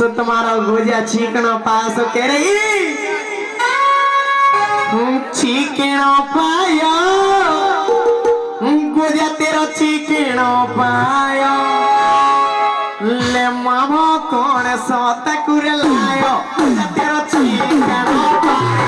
सो तुम्हारा गोजा चीकना पास कह रही चीकना पाया गोजा तेरा चीकना पाया ले मामा कौन सो तकुर लायो तेरा चीकना पाया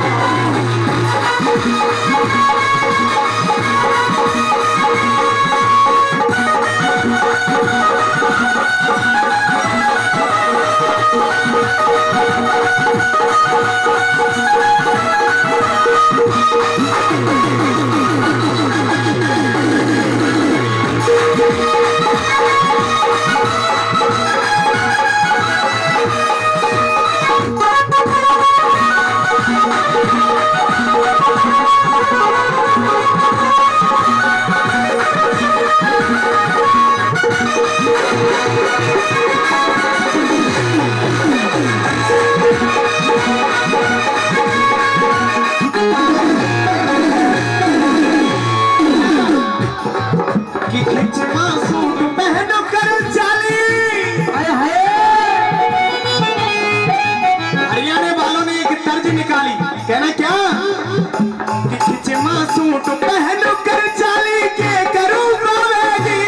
कहना क्या कि खिचमा सूट पहन कर चाली के करूं बावेगी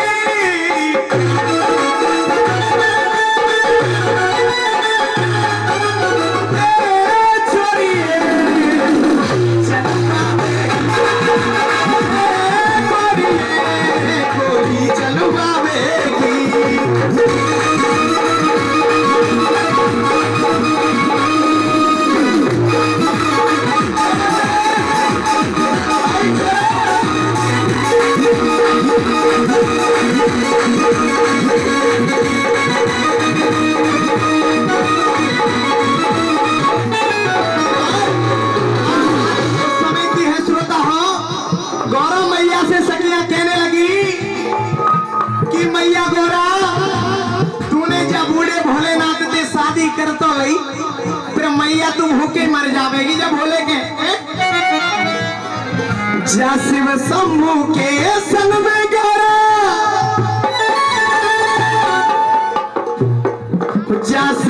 छोड़िए कोई चलो बावेगी कर तो लई फिर मैया तुम होके मर जावेगी जब बोले के जा शिव शंभू के संग में गौरा जा